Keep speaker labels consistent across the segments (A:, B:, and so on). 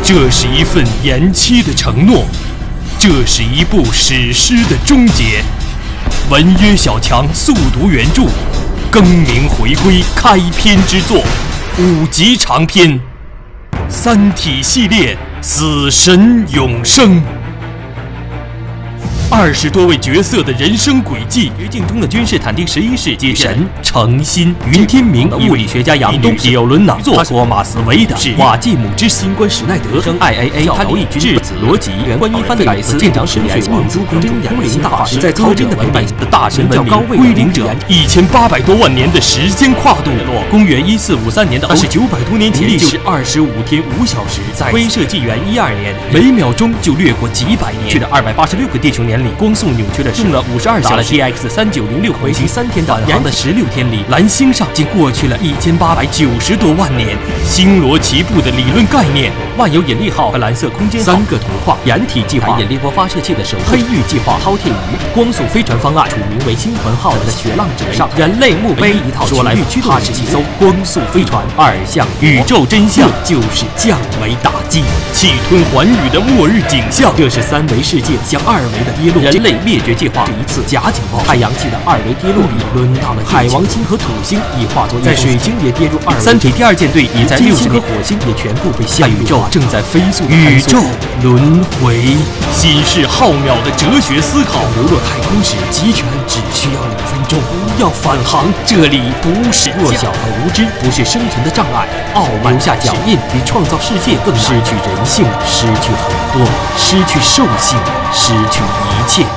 A: 这是一份延期的承诺，这是一部史诗的终结。文约小强速读原著，更名回归开篇之作，5集长篇，《三体》系列死神永生。20多位角色的人生轨迹，绝境中的君士坦丁11世纪神程心、云天明、物理学家杨东、迪欧伦瑙作、托马斯韦德、瓦季姆之新官史奈德、IAA 他利质子罗辑、关于范德莱斯、舰长史水王子、真通灵大师，在操真的文本的大神文明归零者，1800多万年的时间跨度，公元1453年的900多年前，历时25天5小时，在威慑纪元12年，每秒钟就掠过几百年，去了286个地球年。光速扭曲了用了52小时 TX3906 为期3天的返航的16天里，蓝星上竟过去了1890多万年。星罗棋布的理论概念，万有引力号和蓝色空间号3个图画，掩体计划、引力波发射器的守护、黑域计划、饕餮鱼、光速飞船方案，署名为星团号的雪浪纸上，人类墓碑一套说来驱动，它是一艘光速飞船2向宇宙真相就是降维打击，气吞寰宇的末日景象。这是3维世界向2维的跌落，人类灭绝计划是一次假警报。太阳系的2维跌落已轮到了海王星和土星，已化作在水晶也跌入2维。三体第2舰队已在金星和火星也全部被陷入。宇宙正在飞速宇宙轮回，心事浩渺的哲学思考。流落太空时，集权只需要2分钟。不要返航，这里不是弱小和无知，不是生存的障碍。傲慢留下脚印比创造世界更难。失去人性，失去很多，失去兽性，失去一切。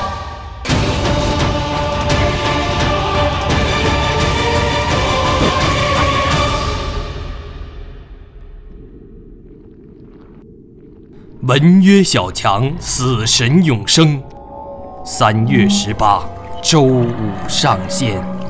A: 文约小强死神永生，3月18，周5上线。